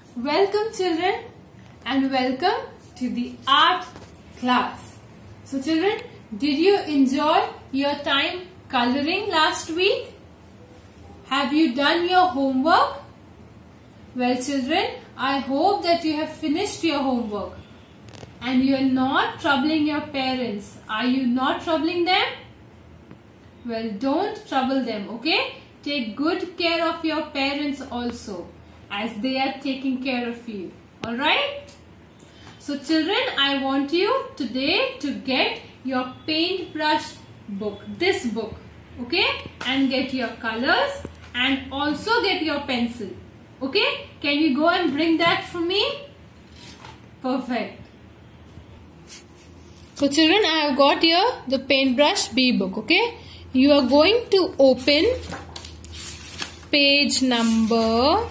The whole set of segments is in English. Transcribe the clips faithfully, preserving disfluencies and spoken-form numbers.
Welcome children and welcome to the art class. So children, did you enjoy your time coloring last week? Have you done your homework? Well children, I hope that you have finished your homework and you are not troubling your parents. Are you not troubling them? Well, don't trouble them, okay? Take good care of your parents also, as they are taking care of you. Alright? So children, I want you today to get your paintbrush book, this book, okay? And get your colors and also get your pencil. Okay? Can you go and bring that for me? Perfect. So children, I have got here the paintbrush B book, okay? You are going to open page number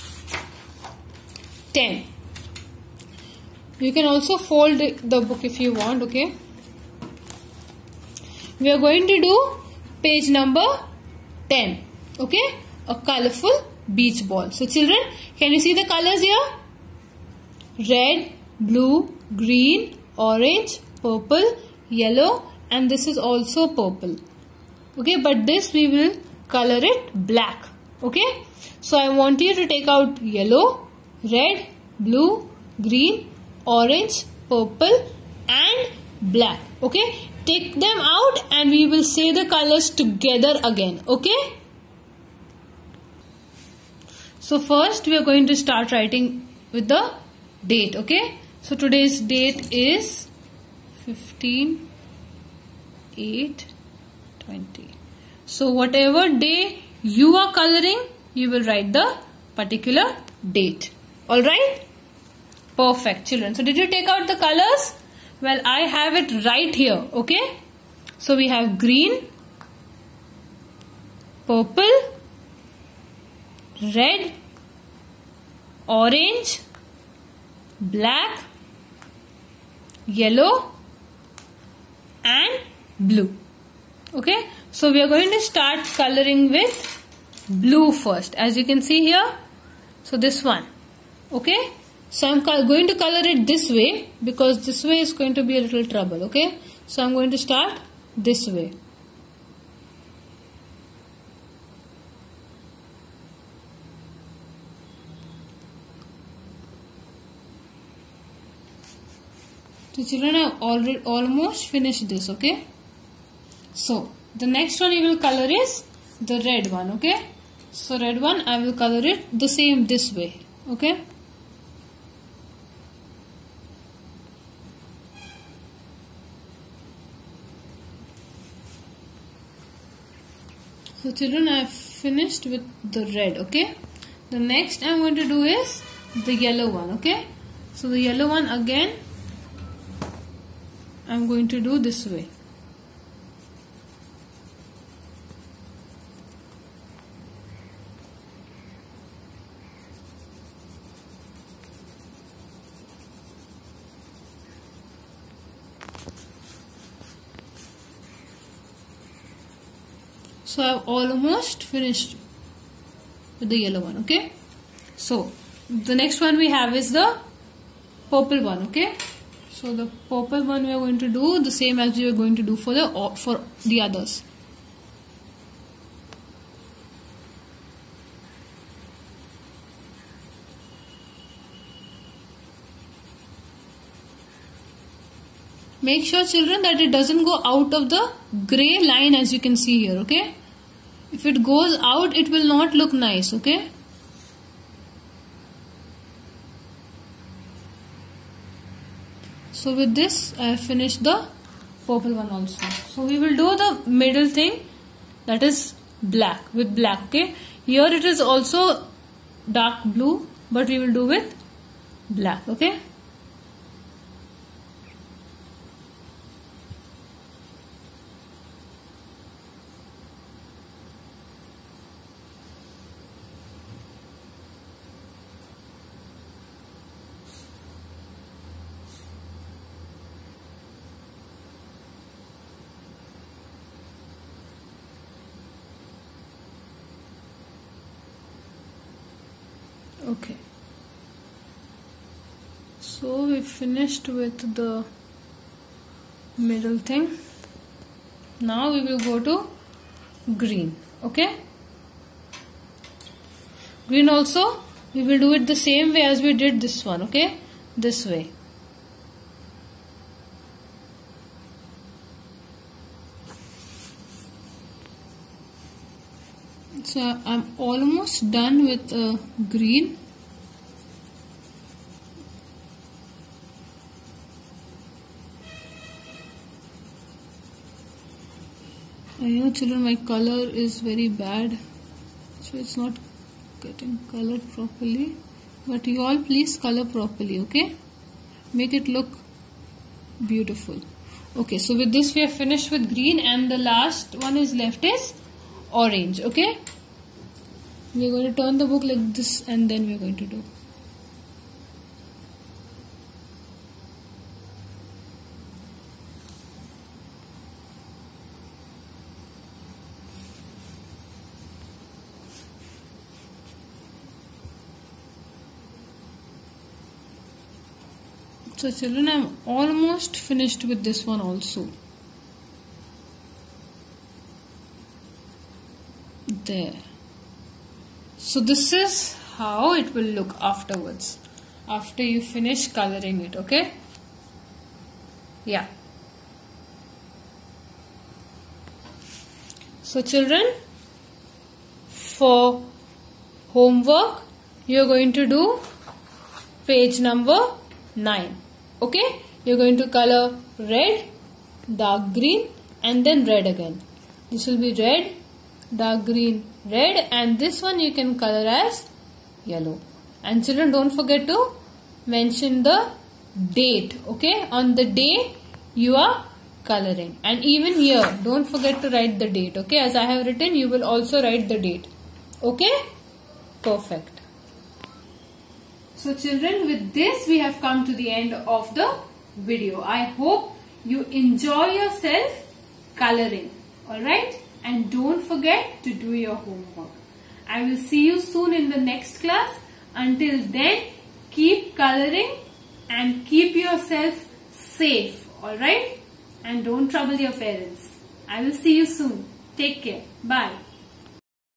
ten. You can also fold the book if you want, okay? We are going to do page number ten, okay? A colorful beach ball. So children, can you see the colors here? Red, blue, green, orange, purple, yellow, and this is also purple. Okay, but this we will color it black. Okay, so I want you to take out yellow, red, blue, green, orange, purple and black. Okay, take them out and we will say the colors together again. Okay. So first we are going to start writing with the date. Okay, so today's date is fifteen eight twenty. So whatever day you are coloring, you will write the particular date. Alright? Perfect children. So did you take out the colors? Well, I have it right here. Okay? So we have green, purple, red, orange, black, yellow and blue. Okay, so we are going to start coloring with blue first, as you can see here. So this one. Okay, so I'm going to color it this way because this way is going to be a little trouble. Okay, so I'm going to start this way. So children, I have already almost finished this. Okay, so the next one you will color is the red one. Okay, so red one I will color it the same this way. Okay, so children, I have finished with the red. Okay, the next I am going to do is the yellow one. Okay, so the yellow one again I am going to do this way. So I have almost finished with the yellow one. Okay, so the next one we have is the purple one. Okay, so the purple one we are going to do the same as we are going to do for the for the others. Make sure children that it doesn't go out of the gray line, as you can see here. Okay, if it goes out, it will not look nice. Okay, so with this I have finished the purple one also. So we will do the middle thing, that is black, with black. Okay, here it is also dark blue, but we will do with black. Okay, Okay. So we finished with the middle thing. Now we will go to green. Okay? Green also we will do it the same way as we did this one. Okay? This way. So I'm almost done with uh, green. I know, children, my color is very bad, so it's not getting colored properly. But you all please color properly, okay? Make it look beautiful. Okay, so with this we are finished with green, and the last one is left is orange, okay? We are going to turn the book like this, and then we are going to do. So children, I am almost finished with this one also. There. So this is how it will look afterwards, after you finish coloring it, okay? Yeah. So children, for homework, you are going to do page number nine. Okay, you're going to color red, dark green, and then red again. This will be red, dark green, red, and this one you can color as yellow. And children, don't forget to mention the date, okay, on the day you are coloring. And even here, don't forget to write the date, okay, as I have written, you will also write the date. Okay, perfect. So children, with this we have come to the end of the video. I hope you enjoy yourself coloring. Alright? And don't forget to do your homework. I will see you soon in the next class. Until then, keep coloring and keep yourself safe. Alright? And don't trouble your parents. I will see you soon. Take care. Bye.